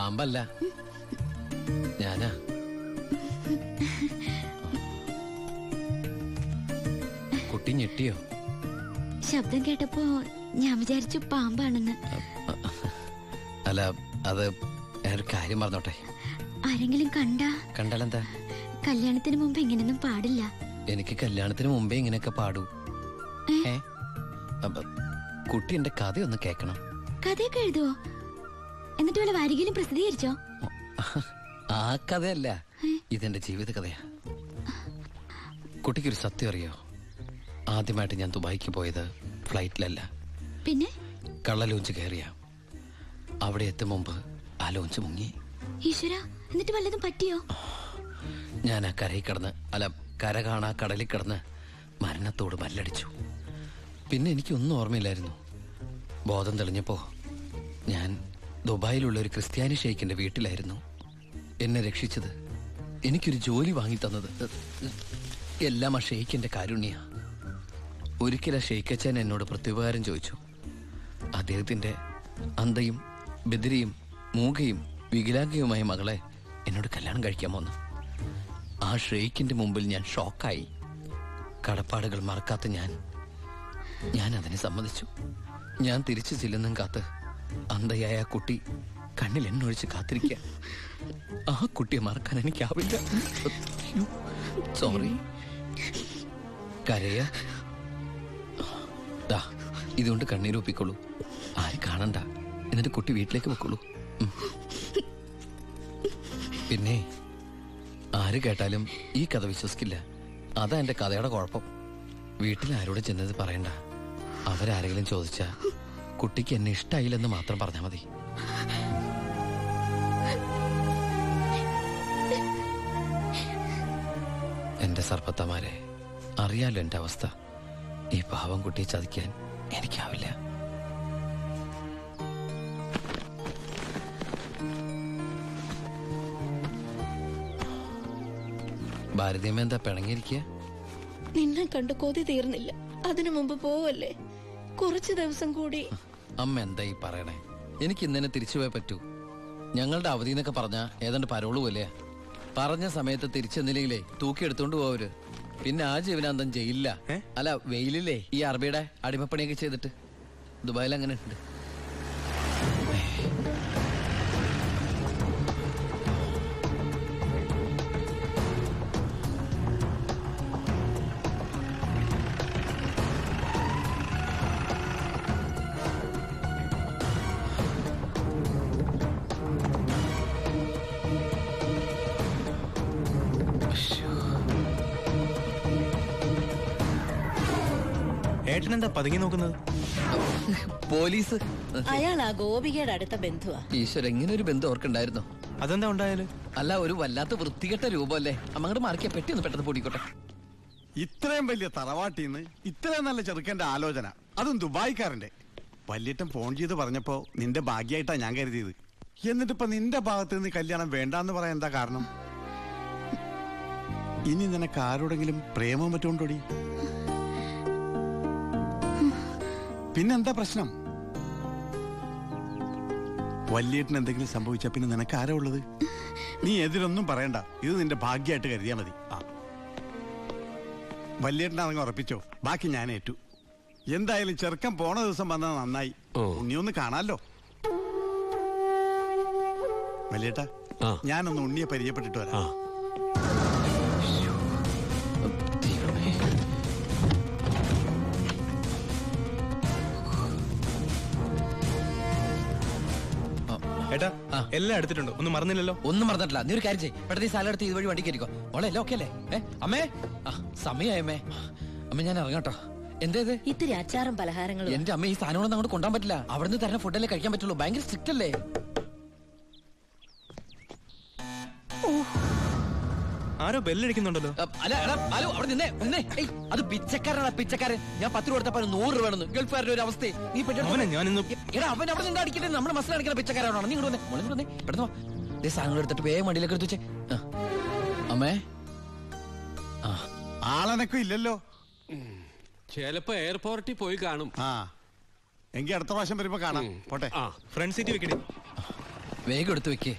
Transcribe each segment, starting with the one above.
പാമ്പല്ല, ഞാനാ. കുട്ടി ഞെട്ടിയോ? ശബ്ദം കേട്ടപ്പോ ഞാൻ വിചാരിച്ചു പാമ്പാണെന്ന്. അല്ല, അത് ഞാനൊരു കാര്യം പറഞ്ഞോട്ടെ. ആരെങ്കിലും കണ്ടാലെന്താ? കല്യാണത്തിന് മുമ്പ് ഇങ്ങനെയൊന്നും പാടില്ല. എനിക്ക് കല്യാണത്തിന് മുമ്പേ ഇങ്ങനെയൊക്കെ പാടൂ. കുട്ടി എന്റെ കഥയൊന്ന് കേക്കണം. കഥയൊക്കെ എഴുതുവോ? എന്നിട്ട് വല്ല വാരികയിലും പ്രസിദ്ധീകരിച്ചോ? ആ കഥയല്ല, ഇതെന്റെ ജീവിത കഥയാ. കുട്ടിക്കൊരു സത്യം അറിയോ? ആദ്യമായിട്ട് ഞാൻ ദുബായിക്ക് പോയത് ഫ്ലൈറ്റിലല്ല, പിന്നെ കള്ള ലോഞ്ച് കയറിയ. അവിടെ എത്തും മുമ്പ് ആ ലോഞ്ച് മുങ്ങി. ഈശ്വരാ, എന്നിട്ട് വല്ലതും പറ്റിയോ? ഞാൻ ആ കരയിൽ കിടന്ന്, അല്ല കര കാണാ കടലിൽ കിടന്ന് മരണത്തോട് മല്ലടിച്ചു. പിന്നെ എനിക്കൊന്നും ഓർമ്മയില്ലായിരുന്നു. ബോധം തെളിഞ്ഞപ്പോ ഞാൻ ദുബായിലുള്ള ഒരു ക്രിസ്ത്യാനി ഷെയ്ഖിന്റെ വീട്ടിലായിരുന്നു. എന്നെ രക്ഷിച്ചത്, എനിക്കൊരു ജോലി വാങ്ങി തന്നത് എല്ലാം ആ ഷെയ്ഖിന്റെ കാരുണ്യ. ഒരിക്കൽ ആ ഷെയ്ഖച്ചൻ എന്നോട് പ്രത്യുപകാരം ചോദിച്ചു. അദ്ദേഹത്തിന്റെ അന്ധയും ബദിരിയും മൂകയും വികലാംഗയുമായ മകളെ എന്നോട് കല്യാണം കഴിക്കാമോന്ന്. ആ ഷെയ്ഖിന്റെ മുമ്പിൽ ഞാൻ ഷോക്കായി. കടപ്പാടുകൾ മറക്കാത്ത ഞാൻ അതിനെ സമ്മതിച്ചു. ഞാൻ തിരിച്ചു ചെല്ലുന്നും കാത്ത് അന്ധയായ ആ കുട്ടി കണ്ണിൽ എണ്ണൊഴിച്ച് കാത്തിരിക്കുക. ആ കുട്ടിയെ മറക്കാൻ എനിക്കാവില്ല. സോറി. കരയ ഇതുകൊണ്ട് കണ്ണീരൊപ്പിക്കോളൂ. ആരും കാണണ്ട. എന്നിട്ട് കുട്ടി വീട്ടിലേക്ക് വെക്കോളൂ. പിന്നെ ആര് കേട്ടാലും ഈ കഥ വിശ്വസിക്കില്ല. അതാ എന്റെ കഥയുടെ കുഴപ്പം. വീട്ടിൽ ആരോട് ചെന്നത് പറയണ്ട. അവരാരെങ്കിലും ചോദിച്ചാ കുട്ടിക്ക് എന്നെ ഇഷ്ടായില്ലെന്ന് മാത്രം പറഞ്ഞാൽ മതി. എന്റെ സർപ്പത്തമാരെ, അറിയാലോ എന്റെ അവസ്ഥ. ഈ പാവം കുട്ടിയെ ചതിക്കാൻ എനിക്കാവില്ല. ഭാരതീയമ്മ എന്താ പിണങ്ങിയിരിക്കുക? നിന്നെ കണ്ട് കൊതി തീർന്നില്ല. അതിനു മുമ്പ് പോവല്ലേ, കുറച്ചു ദിവസം കൂടി. അമ്മ എന്താ ഈ പറയണേ? എനിക്ക് ഇന്നെ തിരിച്ചു പോയേ പറ്റൂ. ഞങ്ങളുടെ അവധി എന്നൊക്കെ പറഞ്ഞ ഏതാണ്ട് പരോള് പോലെയാ. പറഞ്ഞ സമയത്ത് തിരിച്ചെന്നില്ലെങ്കിലേ തൂക്കിയെടുത്തോണ്ട് പോവര്. പിന്നെ ആ ജീവനാന്തം ജയിലില്ല. അല്ല, വെയിലില്ലേ ഈ അറബിയുടെ അടിമപ്പണിയൊക്കെ ചെയ്തിട്ട്. ദുബായിൽ അങ്ങനെ ഉണ്ട്. ഏട്ടനെന്താ പതുങ്ങി നോക്കുന്നത്? പോലീസ്. അയാൾ ആ ഗോപികയുടെ അടുത്ത ബന്ധുവാ. ഈശ്വര, ഇങ്ങനെ ഒരു ബന്ധം ഓർക്കുണ്ടായിരുന്നോ? അതെന്താ ഉണ്ടായാലും? അല്ല, ഒരു വല്ലാത്ത വൃത്തികെട്ട രൂപമല്ലേ. അങ്ങോട്ട് മാറിയ പെട്ടെന്ന് പെട്ടെന്ന് പൊടിക്കോട്ടെ. ഇത്രയും വലിയ തറവാട്ടിന്ന് ഇത്രയും നല്ല ചെറുക്കന്റെ ആലോചന, അതും ദുബായിക്കാരന്റെ. വല്യേട്ടൻ ഫോൺ ചെയ്ത് പറഞ്ഞപ്പോ നിന്റെ ഭാഗ്യായിട്ടാ ഞാൻ കരുതിയത്. എന്നിട്ടിപ്പോ നിന്റെ ഭാഗത്ത് നിന്ന് കല്യാണം വേണ്ടാന്ന് പറയാൻ എന്താ കാരണം? ഇനി നിനക്ക് ആരോടെങ്കിലും പ്രേമം പറ്റുകൊണ്ടോടി? പിന്നെന്താ പ്രശ്നം? വല്യേട്ടന് എന്തെങ്കിലും സംഭവിച്ചാ പിന്നെ നിനക്ക് ആരാ ഉള്ളത്? നീ എതിരൊന്നും പറയണ്ട. ഇത് നിന്റെ ഭാഗ്യമായിട്ട് കരുതിയാ മതി. വല്യേട്ടനാണെങ്കിൽ ഉറപ്പിച്ചോ, ബാക്കി ഞാൻ ഏറ്റു. എന്തായാലും ചെറുക്കൻ പോണ ദിവസം വന്നത് നന്നായി. ഉണ്ണിയൊന്ന് കാണാലോ. വല്യേട്ടാ, ഞാനൊന്ന് ഉണ്ണിയെ പരിചയപ്പെട്ടിട്ട് വരാം. ഏട്ടാ, എല്ലാം എടുത്തിട്ടുണ്ടോ? ഒന്നും മറന്നില്ലല്ലോ? ഒന്നും മറന്നിട്ടില്ല. നീ ഒരു കാര്യം ചെയ്യ്, പെട്ടെന്ന് ഈ സ്ഥലം എടുത്ത് ഇതുവഴി വണ്ടി കയറിക്കോ. മോളെ എല്ലാം ഓക്കെ അല്ലേ? അമ്മേ, സമയമായി അമ്മേ. അമ്മ ഞാൻ ഇറങ്ങാട്ടോ. എന്തേത്? ഇത്തിരി അച്ചാറും പലഹാരങ്ങളും. എന്റെ അമ്മ, ഈ സാധനങ്ങളൊന്നും അങ്ങോട്ട് കൊണ്ടാൻ പറ്റില്ല. അവിടുന്ന് തരുന്ന ഫുഡല്ലേ കഴിക്കാൻ പറ്റുള്ളൂ. ഭയങ്കര സ്ട്രിക്റ്റ് അല്ലേ? ആരോ ബെല്ലടിക്കുന്നുണ്ടല്ലോ. അല്ല, ഹലോ, അവിടെ നിന്നേ. അത് പിച്ചക്കാരനാണ്, പിച്ചക്കാരൻ. ഞാൻ 10 രൂപ കൊടുത്തപ്പോ 100 രൂപ വേണമെന്ന്. ഗൾഫുകാരുടെ ഒരു അവസ്ഥ നീ എടാ, അവൻ അവിടെ നിന്ന് അടിക്കട്ടെ. നമ്മുടെ മസിൽ അടിക്കുന്ന പിച്ചക്കാരാണോ? നീ ഇങ്ങോട്ട് വന്നേ, പെട്ടെന്ന് സാധനങ്ങൾ എടുത്തിട്ട് വേഗം വണ്ടിയിലേക്ക് എടുത്ത് വെച്ചേ. അമ്മേ, ആളനക്കും ഇല്ലല്ലോ. ചിലപ്പോ എയർപോർട്ടിൽ പോയി കാണും. എങ്കിൽ അടുത്ത പ്രാവശ്യം വരുമ്പോ കാണാം. പോട്ടെ. ഫ്രണ്ട് സീറ്റ് വെക്കണേ. വേഗം എടുത്തു വെക്കേ.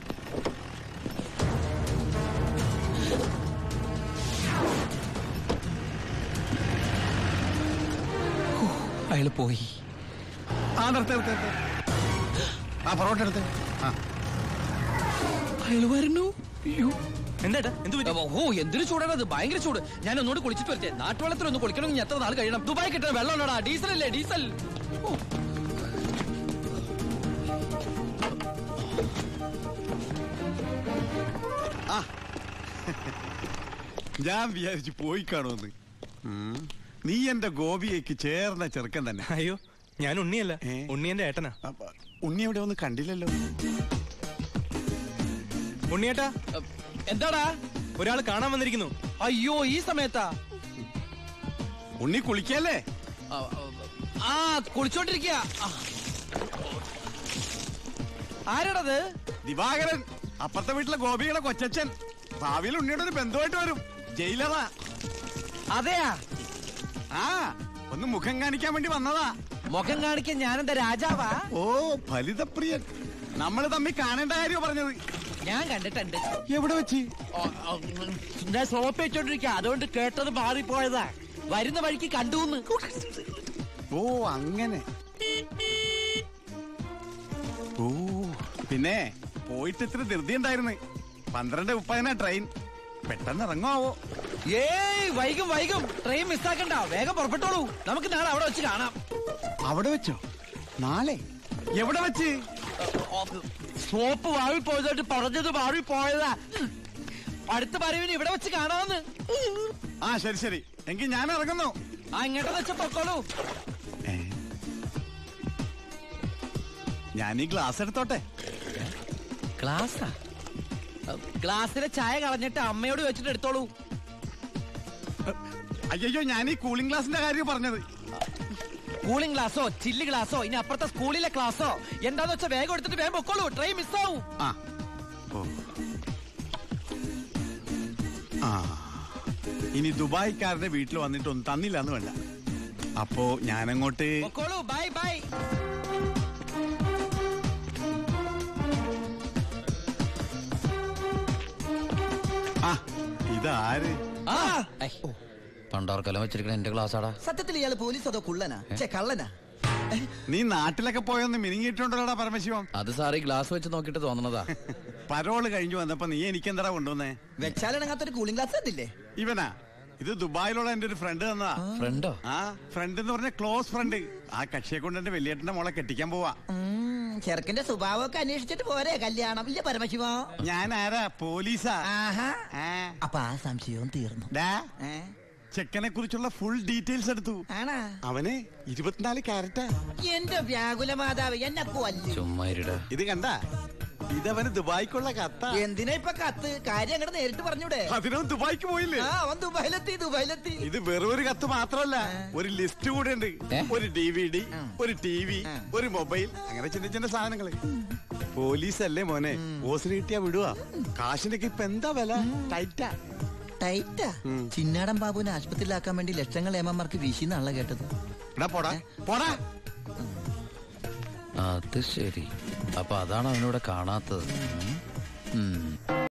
അയാള് പോയി. ആ നിർത്ത്. ആ പൊറോട്ട എടുത്ത്. ആ അയാള് വരുന്നു. അയ്യോ എന്താ എന്ത് പറ്റി? ഓ എന്തൊരു ചൂടാണത്, ഭയങ്കര ചൂട്. ഞാൻ ഒന്നുകൂടി കുളിച്ചിട്ട് വരട്ടെ. നാട്ടുവെള്ളത്തിൽ ഒന്ന് കുളിക്കണമെങ്കിൽ എത്ര നാൾ കഴിയണം? ദുബായ് കിട്ടുന്ന വെള്ളമുള്ളടാ, ഡീസൽ അല്ലേ ഡീസൽ. ആ ഞാൻ വിചാരിച്ചു പോയി കാണുമെന്ന്. നീ എന്റെ ഗോപിയേക്ക് ചേർന്ന ചെറുക്കൻ തന്നെ. അയ്യോ ഞാൻ ഉണ്ണിയല്ല, ഉണ്ണിയന്റെ ഏട്ടനാ. ഉണ്ണി എവിടെ ഒന്നും കണ്ടില്ലല്ലോ. ഉണ്ണിയേട്ടാ എന്താടാ? ഒരാൾ കാണാൻ വന്നിരിക്കുന്നു. അയ്യോ ഈ സമയത്താ? ഉണ്ണി കുളിക്കല്ലേ? ആ കുളിച്ചോണ്ടിരിക്കുക. ആരാടത്? ദിവാകരൻ, അപ്പുറത്തെ വീട്ടിലെ ഗോപിയുടെ കൊച്ചച്ഛൻ. ഭാവിയിൽ ഉണ്ണിയുടെ ഒരു ബന്ധുവായിട്ട് വരും. ജയിലറാ. അതെയാ? ആ ഒന്ന് മുഖം കാണിക്കാൻ വേണ്ടി വന്നതാ. മുഖം കാണിക്കാൻ ഞാനെന്താ രാജാവാ? ഓ ഫലിതപ്രിയൻ. നമ്മള് തമ്മിൽ കാണേണ്ട കാര്യം പറഞ്ഞത്. ഞാൻ കണ്ടിട്ടുണ്ട്. എവിടെ വെച്ച്? ഞാൻ സോപ്പ് വെച്ചോണ്ടിരിക്കുക, അതുകൊണ്ട് കേട്ടത് മാറിപ്പോയതാ. വരുന്ന വഴിക്ക് കണ്ടുന്ന്. ഓ അങ്ങനെ. ഓ പിന്നെ പോയിട്ട് ഇത്ര ധൃതി ഉണ്ടായിരുന്നു. 12:30 ട്രെയിൻ. പെട്ടെന്ന് ഇറങ്ങുമാവോ? ഏയ് വൈകും. ട്രെയിൻ മിസ്സാക്കണ്ട, വേഗം പുറപ്പെട്ടോളൂ. നമുക്ക് നാളെ അവിടെ വെച്ച് കാണാം. അവിടെ വെച്ചോ? നാളെ എവിടെ വെച്ച്? സോപ്പ് മാറിപ്പോയതായിട്ട് പറഞ്ഞത് മാറിപ്പോയതാ. അടുത്ത വരവിന് ഇവിടെ വെച്ച് കാണാമെന്ന്. ആ ശരി എങ്കിൽ ഞാൻ ഇറങ്ങുന്നു. ആ ഇങ്ങോട്ടെന്ന് വെച്ച പൊക്കോളൂ. ഞാൻ ഈ ഗ്ലാസ് എടുത്തോട്ടെ. ഗ്ലാസാ? ഗ്ലാസ്സിലെ ചായ കളഞ്ഞിട്ട് അമ്മയോട് വെച്ചിട്ട് എടുത്തോളൂ. അയ്യോ ഞാൻ ഈ കൂളിംഗ് ഗ്ലാസിന്റെ കാര്യം പറഞ്ഞത്. കൂളിംഗ് ഗ്ലാസോ ചില്ല് ഗ്ലാസോ ഇനി അപ്പുറത്തെ സ്കൂളിലെ ക്ലാസ്സോ എന്താന്ന് വെച്ചാൽ വേഗം എടുത്തിട്ട് വേഗം പൊക്കോളൂ. ട്രെയിൻ മിസ്സാവും. ഇനി ദുബായിക്കാരുടെ വീട്ടിൽ വന്നിട്ട് ഒന്നും തന്നില്ലാന്ന് വേണ്ട. അപ്പോ ഞാനങ്ങോട്ട് പൊക്കോളൂ. ബൈ. ആ ഇതാര്? പണ്ടാർക്കെല്ലാം വെച്ചിരിക്കണ എന്റെ ക്ലാസ്സാടാ. സത്യത്തിൽ ഇയാള് പോലീസ് അതോ കുള്ളനാ? കള്ളനാ? നീ നാട്ടിലൊക്കെ പോയൊന്ന് മിനിങ്ങിയിട്ടുണ്ടല്ലോടാ പരമശിവം. അത് സാറി ഗ്ലാസ് വെച്ച് നോക്കിട്ട് തോന്നണതാ. പരോള് കഴിഞ്ഞു വന്നപ്പോ നീ എനിക്കെന്താ കൊണ്ടുവന്നേ? വെച്ചാലിണങ്ങാത്തൊരു കൂളിംഗ് ഗ്ലാസ് തന്നില്ലേ? ഇവനാ? ഇത് ദുബായിലുള്ള എന്റെ ഒരു ഫ്രണ്ട് തന്നതാ. ഫ്രണ്ടോ? ആ ഫ്രണ്ട് എന്ന് പറഞ്ഞ ക്ലോസ് ഫ്രണ്ട്. ആ കക്ഷിയെ കൊണ്ട് എന്റെ വലിയേട്ടന്റെ മോളെ കെട്ടിക്കാൻ പോവാ. ചെറുക്കന്റെ സ്വഭാവമൊക്കെ അന്വേഷിച്ചിട്ട് പോരെ കല്യാണം? ഇല്ല പരമശിവ. ഞാൻ ആരാ? പോലീസാ. അപ്പൊ ആ സംശയവും തീർന്നു. ചെക്കനെ കുറിച്ചുള്ള ഫുൾ ഡീറ്റെയിൽസ് എടുത്തു. ആണാ? അവന് 24 ക്യാരറ്റാ. എന്റെ വ്യാകുല മാതാവ് എന്നെ കൊല്ലു. ചുമ്മാ ഇത് കണ്ട? ഇതവന് ദുബായിക്കുള്ള കത്താ. എന്തിനാ ഇപ്പൊ കത്ത്? കാര്യം അങ്ങോട്ട് നേരിട്ട് പറഞ്ഞൂടെ? അതിനവൻ ദുബായിക്ക് പോയില്ലേ? അവൻ ദുബായിലെത്തി. ഇത് വെറും ഒരു കത്ത് മാത്രമല്ല, ഒരു ലിസ്റ്റ് കൂടെ ഉണ്ട്. ഒരു DVD, ഒരു TV, ഒരു മൊബൈൽ, അങ്ങനെ ചിന്ന സാധനങ്ങള്. പോലീസല്ലേ മോനെ, ഓസിന് കിട്ടിയാ വിടുവാ. കാശിനൊക്കെ ഇപ്പൊ എന്താ വില? ടൈറ്റാ. ചിന്നാടൻ ബാബുവിനെ ആശുപത്രിയിലാക്കാൻ വേണ്ടി ലക്ഷങ്ങൾ ഏമാർക്ക് വീശിന്നാണല്ലോ കേട്ടത്. പോടാ. അത് ശരി. അപ്പൊ അതാണ് അവനോട് കാണാത്തത്.